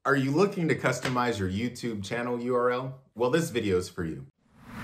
Are you looking to customize your YouTube channel URL? Well, this video is for you.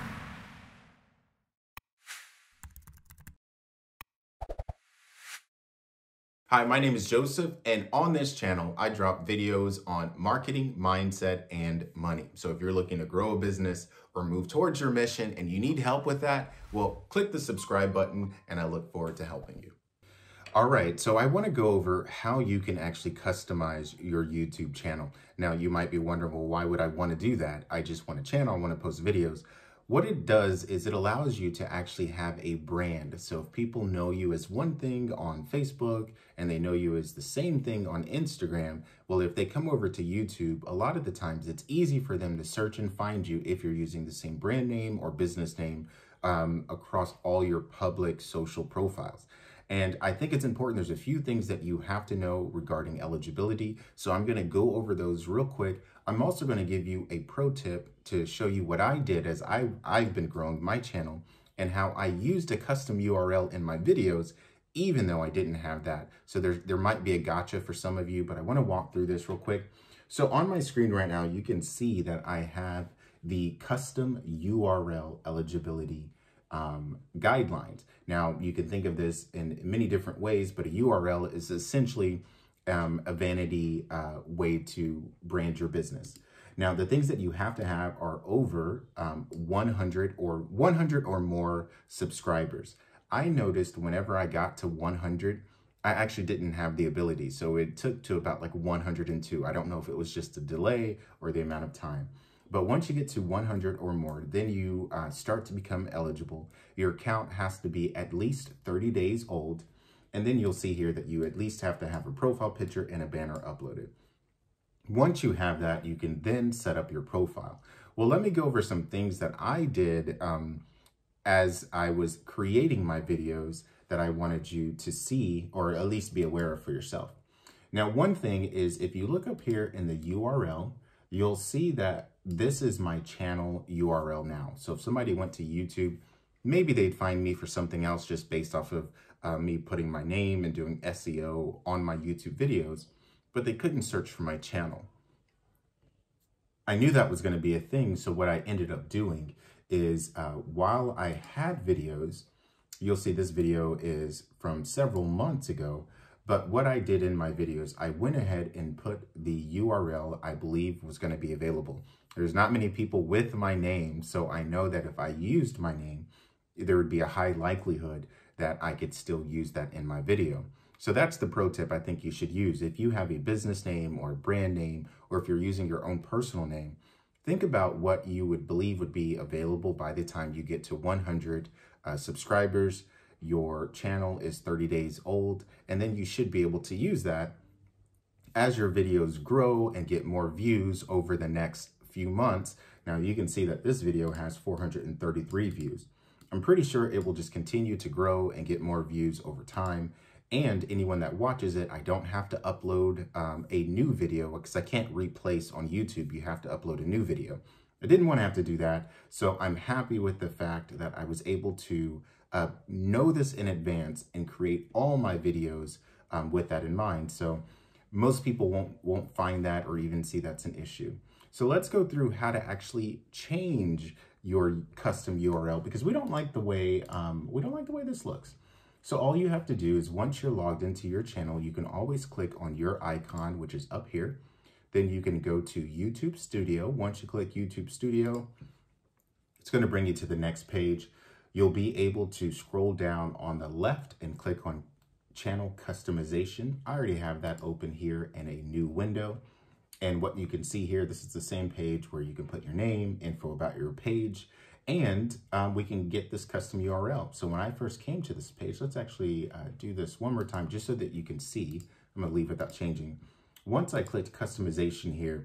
Hi, my name is Joseph, and on this channel, I drop videos on marketing, mindset, and money. So if you're looking to grow a business or move towards your mission and you need help with that, well, click the subscribe button, and I look forward to helping you. All right, so I want to go over how you can actually customize your YouTube channel. Now, you might be wondering, well, why would I want to do that? I just want a channel, I want to post videos. What it does is it allows you to actually have a brand. So if people know you as one thing on Facebook and they know you as the same thing on Instagram, well, if they come over to YouTube, a lot of the times it's easy for them to search and find you if you're using the same brand name or business name across all your public social profiles. And I think it's important. There's a few things that you have to know regarding eligibility. So I'm going to go over those real quick. I'm also going to give you a pro tip to show you what I did as I've been growing my channel and how I used a custom URL in my videos, even though I didn't have that. So there might be a gotcha for some of you, but I want to walk through this real quick. So on my screen right now, you can see that I have the custom URL eligibility guidelines. Now, you can think of this in many different ways, but a URL is essentially a vanity way to brand your business. Now, the things that you have to have are over 100 or more subscribers. I noticed whenever I got to 100, I actually didn't have the ability. So it took to about like 102. I don't know if it was just a delay or the amount of time. But once you get to 100 or more, then you start to become eligible. Your account has to be at least 30 days old. And then you'll see here that you at least have to have a profile picture and a banner uploaded. Once you have that, you can then set up your profile. Well, let me go over some things that I did as I was creating my videos that I wanted you to see or at least be aware of for yourself. Now, one thing is if you look up here in the URL, you'll see that this is my channel URL now. So if somebody went to YouTube, maybe they'd find me for something else just based off of me putting my name and doing SEO on my YouTube videos, but they couldn't search for my channel. I knew that was going to be a thing. So what I ended up doing is while I had videos, you'll see this video is from several months ago. But what I did in my videos, I went ahead and put the URL I believe was going to be available. There's not many people with my name, so I know that if I used my name, there would be a high likelihood that I could still use that in my video. So that's the pro tip I think you should use. If you have a business name or a brand name, or if you're using your own personal name, think about what you would believe would be available by the time you get to 100 subscribers. Your channel is 30 days old, and then you should be able to use that as your videos grow and get more views over the next few months. Now you can see that this video has 433 views. I'm pretty sure it will just continue to grow and get more views over time. And anyone that watches it, I don't have to upload a new video because I can't replace on YouTube. You have to upload a new video. I didn't want to have to do that. So I'm happy with the fact that I was able to know this in advance and create all my videos with that in mind. So most people won't find that or even see that's an issue. So let's go through how to actually change your custom URL because we don't like the way this looks. So all you have to do is once you're logged into your channel, you can always click on your icon, which is up here. Then you can go to YouTube Studio. Once you click YouTube Studio, it's going to bring you to the next page. You'll be able to scroll down on the left and click on channel customization. I already have that open here in a new window. And what you can see here, this is the same page where you can put your name, info about your page, and we can get this custom URL. So when I first came to this page, let's actually do this one more time just so that you can see. I'm gonna leave without changing. Once I clicked customization here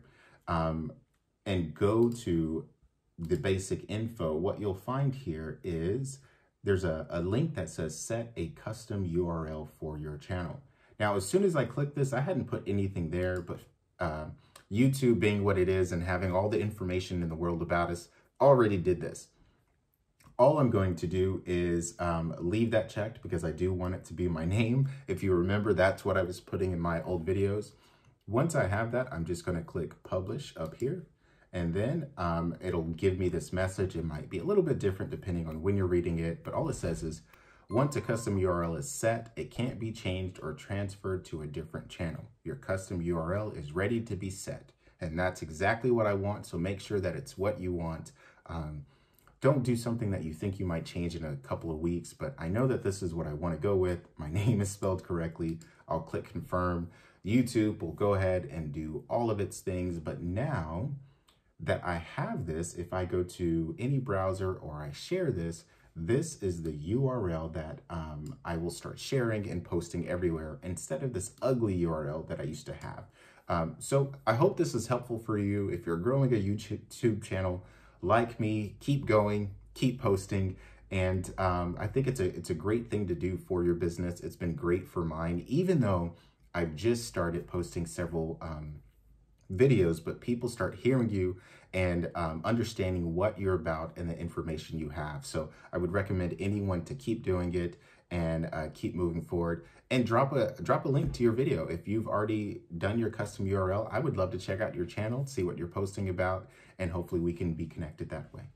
and go to the basic info, what you'll find here is there's a link that says set a custom URL for your channel. Now, as soon as I clicked this, I hadn't put anything there, but YouTube being what it is and having all the information in the world about us already did this. All I'm going to do is leave that checked because I do want it to be my name. If you remember, that's what I was putting in my old videos. Once I have that, I'm just going to click publish up here. And then it'll give me this message. It might be a little bit different depending on when you're reading it, but all it says is, once a custom URL is set, it can't be changed or transferred to a different channel. Your custom URL is ready to be set. And that's exactly what I want, so make sure that it's what you want. Don't do something that you think you might change in a couple of weeks, but I know that this is what I want to go with. My name is spelled correctly. I'll click confirm. YouTube will go ahead and do all of its things, but now that I have this, if I go to any browser or I share this, this is the URL that I will start sharing and posting everywhere instead of this ugly URL that I used to have. So I hope this is helpful for you. If you're growing a YouTube channel like me, keep going, keep posting. And I think it's a great thing to do for your business. It's been great for mine, even though I've just started posting several videos, but people start hearing you and understanding what you're about and the information you have. So I would recommend anyone to keep doing it and keep moving forward, and drop a link to your video. If you've already done your custom URL, I would love to check out your channel, see what you're posting about, and hopefully we can be connected that way.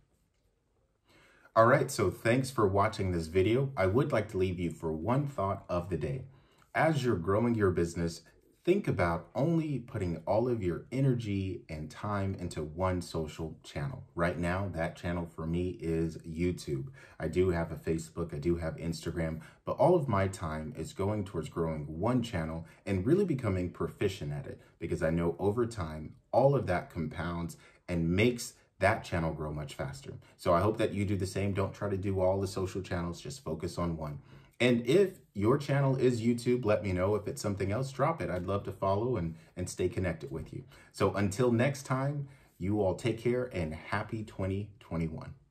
All right, so thanks for watching this video. I would like to leave you for one thought of the day. As you're growing your business, think about only putting all of your energy and time into one social channel. Right now, that channel for me is YouTube. I do have a Facebook, I do have Instagram, but all of my time is going towards growing one channel and really becoming proficient at it, because I know over time, all of that compounds and makes that channel grow much faster. So I hope that you do the same. Don't try to do all the social channels, just focus on one. And if your channel is YouTube, let me know. If it's something else, drop it. I'd love to follow and stay connected with you. So until next time, you all take care and happy 2021.